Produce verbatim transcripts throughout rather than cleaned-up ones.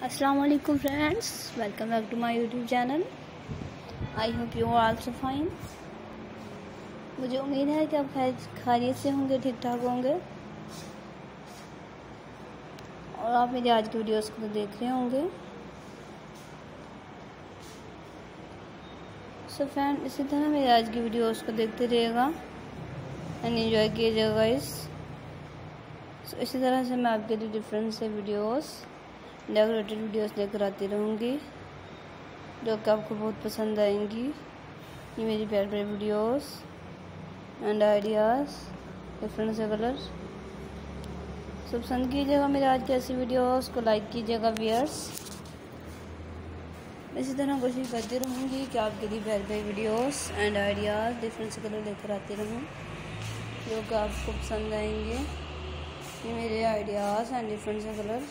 अस्सलाम वालेकुम friends, welcome back to my YouTube channel. I hope you are also fine. मुझे उम्मीद है कि आप खैरियत से होंगे, ठीक ठाक होंगे और आप मेरी आज की वीडियोस को देख रहे होंगे। सो फ्रेंड, इसी तरह मेरी आज की वीडियोस को देखते रहिएगा एंड एंजॉय कीजिएगा गाइस। सो इसी तरह से मैं आपके लिए डिफरेंट से वीडियोस डेकोरेटेड वीडियोस लेकर आती रहूँगी जो कि आपको बहुत पसंद आएंगी। ये मेरी प्यारे प्यारे वीडियोस एंड आइडियाज़ डिफरेंट से कलर सब पसंद कीजिएगा। मेरे आज की ऐसी वीडियोस को लाइक कीजिएगा व्यूअर्स। इसी तरह कोशिश करती रहूँगी कि आपके लिए प्यारे प्यारे वीडियोस एंड आइडियाज़ डिफरेंट से कलर लेकर आती रहूँ जो कि आपको पसंद आएंगे। ये मेरे आइडियाज़ एंड डिफरेंट से कलर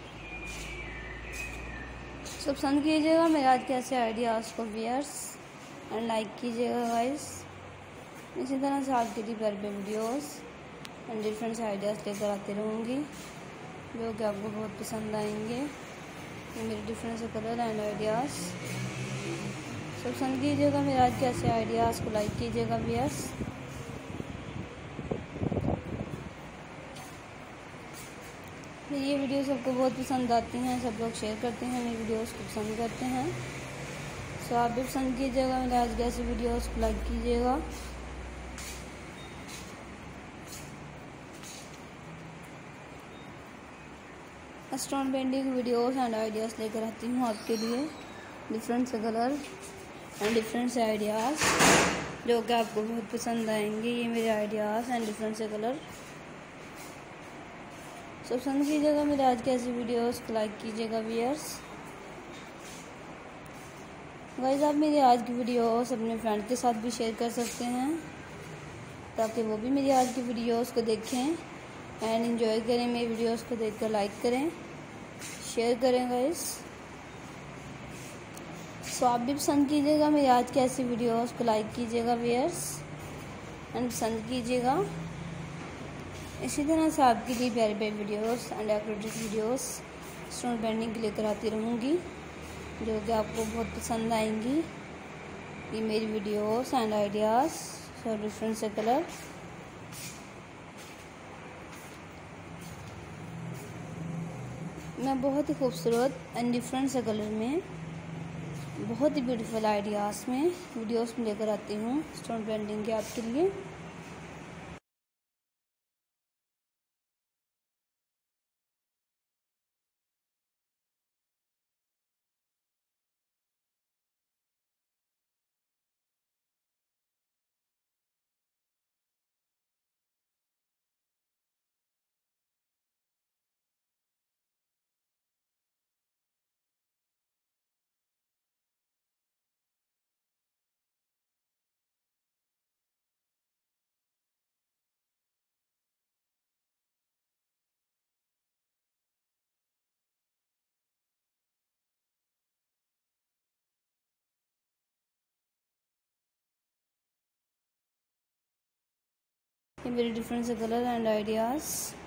सब पसंद कीजिएगा। मेरे आज के ऐसे आइडियाज़ को व्यूअर्स एंड लाइक कीजिएगा गाइस। इसी तरह से आपके लिए प्यारे प्यारे वीडियोस एंड डिफरेंट से आइडियाज़ लेकर आती रहूँगी जो कि आपको बहुत पसंद आएंगे। ये मेरे डिफरेंट से कलर एंड आइडियाज़ सब पसंद कीजिएगा। मेरे आज के ऐसे आइडियाज़ को लाइक कीजिएगा व्यूअर्स। ये वीडियो सबको बहुत पसंद आती हैं, सब लोग शेयर करते हैं, मेरी वीडियोस को पसंद करते हैं। सो आप भी पसंद कीजिएगा मेरे आज के ऐसे वीडियोस को लाइक कीजिएगा। Stone painting videos and ideas लेकर आती हूँ आपके लिए डिफरेंट से कलर एंड डिफरेंट से आइडियाज़ जो कि आपको बहुत पसंद आएंगे। ये मेरे आइडियाज़ एंड डिफरेंट से कलर सब पसंद कीजिएगा। मेरे आज के ऐसी वीडियोस को लाइक कीजिएगा व्यूअर्स। गाइस, आप मेरी आज की वीडियोस अपने फ्रेंड के साथ भी शेयर कर सकते हैं ताकि वो भी मेरी आज की वीडियोस को देखें एंड एंजॉय करें। मेरी वीडियोस को देखकर लाइक करें, शेयर करें गाइस। सो आप भी पसंद कीजिएगा मेरी आज की ऐसी वीडियोस को लाइक कीजिएगा व्यूअर्स एंड पसंद कीजिएगा। इसी तरह से आपके लिए प्यारे प्यारे videos and decorated videos stone painting लेकर आती रहूँगी जो कि आपको बहुत पसंद आएंगी। ये मेरी वीडियोस एंड आइडियाज़ सब डिफरेंट से कलर मैं बहुत ही खूबसूरत एंड डिफरेंट से कलर में बहुत ही ब्यूटीफुल आइडियाज़ में वीडियोस में लेकर आती हूँ स्टोन पेंटिंग के आपके लिए। ये मेरे डिफरेंट से कलर एंड आइडियाज़